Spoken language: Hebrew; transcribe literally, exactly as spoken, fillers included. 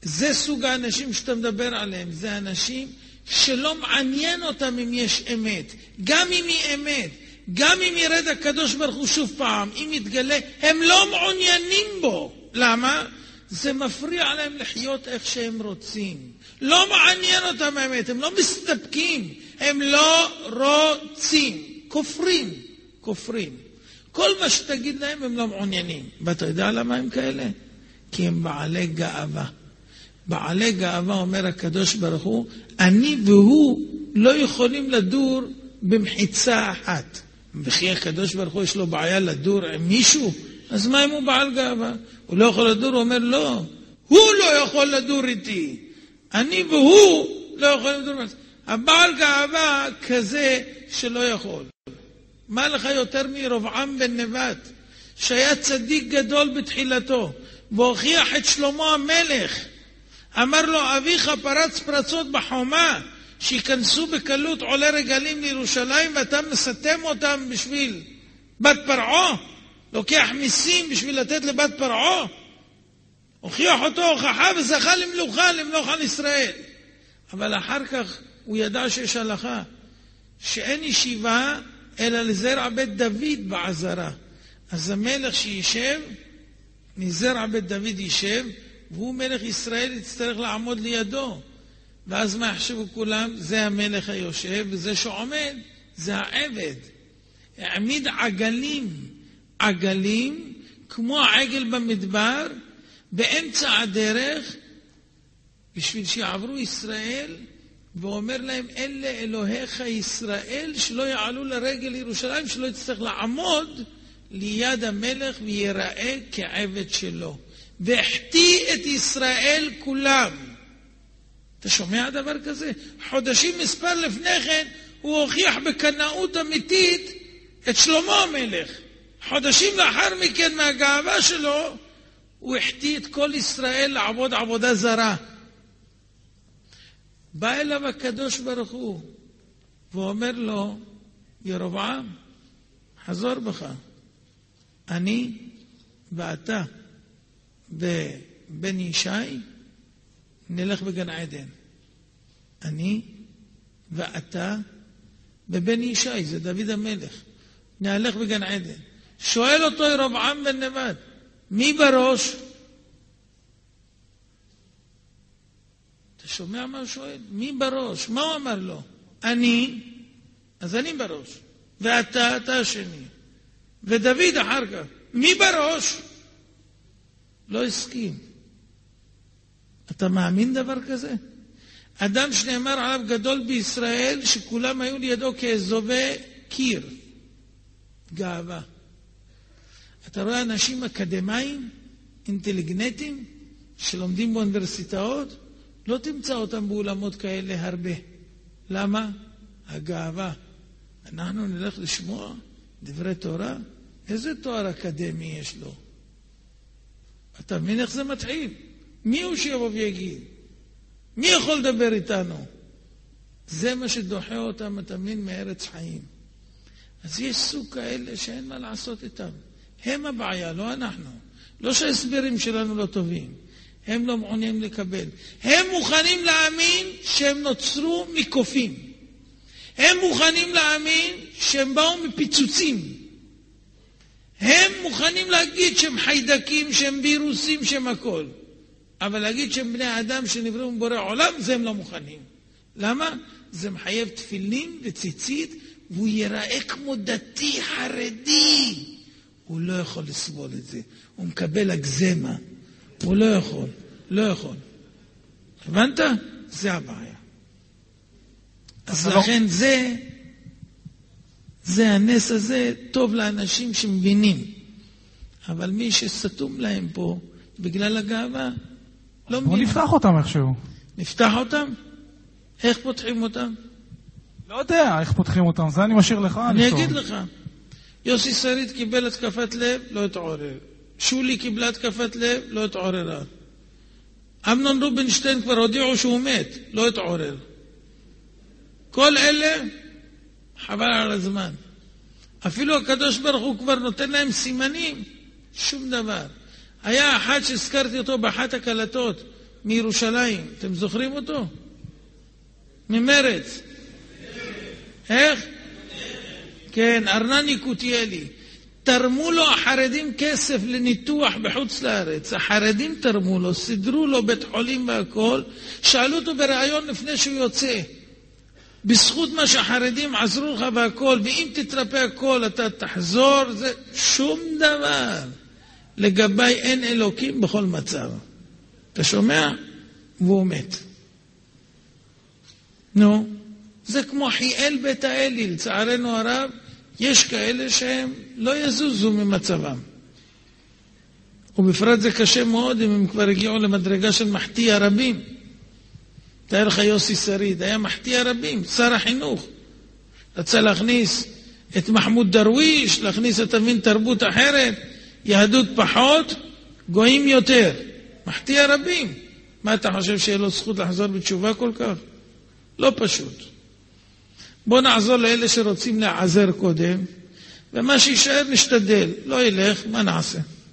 זה סוג האנשים שאתה מדבר עליהם, זה אנשים שלא מעניין אותם אם יש אמת. גם אם היא אמת, גם אם ירד הקדוש ברוך הוא שוב פעם, אם יתגלה, הם לא מעוניינים בו. למה? זה מפריע להם לחיות איך שהם רוצים. לא מעניין אותם האמת, הם לא מסתפקים, הם לא רוצים. כופרים, כופרים. כל מה שתגיד להם הם לא מעוניינים. ואתה יודע למה הם כאלה? כי הם בעלי גאווה. בעלי גאווה, אומר הקדוש ברוך הוא, אני והוא לא יכולים לדור במחיצה אחת. וכי הקדוש ברוך הוא יש לו בעיה לדור עם מישהו? אז מה אם הוא בעל גאווה? הוא לא יכול לדור, הוא אומר לא, הוא לא יכול לדור איתי. אני והוא לא יכולים לדור. הבעל גאווה כזה שלא יכול. מה לך יותר מרבעם בן נבט, שהיה צדיק גדול בתחילתו, והוכיח את שלמה המלך. אמר לו, אביך פרץ פרצות בחומה, שיכנסו בקלות עולי רגלים לירושלים, ואתה מסתם אותם בשביל בת פרעה? לוקח מיסים בשביל לתת לבת פרעה? הוכיח אותו הוכחה וזכה למלוכה, למלוך על ישראל. אבל אחר כך הוא ידע שיש הלכה, שאין ישיבה אלא לזרע בית דוד בעזרה. אז המלך שישב, מזרע בית דוד יישב, והוא מלך ישראל יצטרך לעמוד לידו. ואז מה יחשבו כולם? זה המלך היושב, וזה שעומד, זה העבד. העמיד עגלים, עגלים, כמו העגל במדבר, באמצע הדרך, בשביל שיעברו ישראל, ואומר להם, אלה אלוהיך ישראל, שלא יעלו לרגל ירושלים, שלא יצטרך לעמוד ליד המלך ויראה כעבד שלו. והחטיא את ישראל כולם. אתה שומע דבר כזה? חודשים מספר לפני כן, הוא הוכיח בקנאות אמיתית את שלמה המלך. חודשים לאחר מכן מהגאווה שלו, הוא החטיא את כל ישראל לעבוד עבודה זרה. בא אליו הקדוש ברוך הוא, ואומר לו, ירבעם, חזור בך. אני ואתה ובן ישי נלך בגן עדן. אני ואתה ובן ישי, זה דוד המלך, נלך בגן עדן. שואל אותו ירבעם בן נבט, מי בראש? אתה שומע מה הוא שואל? מי בראש? מה הוא אמר לו? אני, אז אני בראש. ואתה, אתה השני. ודוד אחר כך. מי בראש? לא הסכים. אתה מאמין דבר כזה? אדם שנאמר עליו גדול בישראל, שכולם היו לידו כאזובי קיר. גאווה. אתה רואה אנשים אקדמיים, אינטליגנטים, שלומדים באוניברסיטאות, לא תמצא אותם באולמות כאלה הרבה. למה? הגאווה. אנחנו נלך לשמוע דברי תורה? איזה תואר אקדמי יש לו? אתה מבין איך זה מתחיל? מי הוא שיבוא ויגיד? מי יכול לדבר איתנו? זה מה שדוחה אותם, אתה מבין, מארץ חיים. אז יש סוג כאלה שאין מה לעשות איתם. הם הבעיה, לא אנחנו. לא שההסברים שלנו לא טובים. הם לא מעוניינים לקבל. הם מוכנים להאמין שהם נוצרו מקופים. הם מוכנים להאמין שהם באו מפיצוצים. הם מוכנים להגיד שהם חיידקים, שהם וירוסים, שהם הכל. אבל להגיד שהם בני אדם שנבראו מבורא עולם, זה הם לא מוכנים. למה? זה מחייב תפילין וציצית, והוא ייראה כמו דתי חרדי. הוא לא יכול לסבול את זה. הוא מקבל אגזמה. הוא לא יכול. לא יכול. הבנת? זה הבעיה. אז לכן זה, זה הנס הזה טוב לאנשים שמבינים. אבל מי שסתום להם פה, בגלל הגאווה, לא מבינים. בוא נפתח אותם איכשהו. נפתח אותם? איך פותחים אותם? לא יודע איך פותחים אותם, זה אני משאיר לך. אני אגיד לך. יוסי שריד קיבל התקפת לב, לא התעורר. שולי קיבלה התקפת לב, לא התעוררה. אמנון רובינשטיין כבר הודיעו שהוא מת, לא התעורר. כל אלה, חבל על הזמן. אפילו הקדוש ברוך הוא כבר נותן להם סימנים, שום דבר. היה אחד שהזכרתי אותו באחת הקלטות, מירושלים. אתם זוכרים אותו? ממרץ. איך? כן, ארנן יקותיאלי. תרמו לו החרדים כסף לניתוח בחוץ לארץ. החרדים תרמו לו, סידרו לו בית חולים והכל, שאלו אותו ברעיון לפני שהוא יוצא. בזכות מה שהחרדים עזרו לך והכל, ואם תתרפא הכל אתה תחזור, זה שום דבר. לגבי אין אלוקים בכל מצב. אתה שומע? והוא מת. נו, זה כמו חיאל בית האלי, לצערנו הרב, יש כאלה שהם לא יזוזו ממצבם. ובפרט זה קשה מאוד אם הם כבר הגיעו למדרגה של מחטיא הרבים. תאר לך יוסי שריד, היה מחטיא הרבים, שר החינוך. רצה להכניס את מחמוד דרוויש, להכניס את המין תרבות אחרת, יהדות פחות, גויים יותר. מחטיא הרבים. מה אתה חושב שיהיה לו זכות לחזור בתשובה כל כך? לא פשוט. בוא נעזור לאלה שרוצים לעזר קודם, ומה שישאר נשתדל. לא ילך, מה נעשה?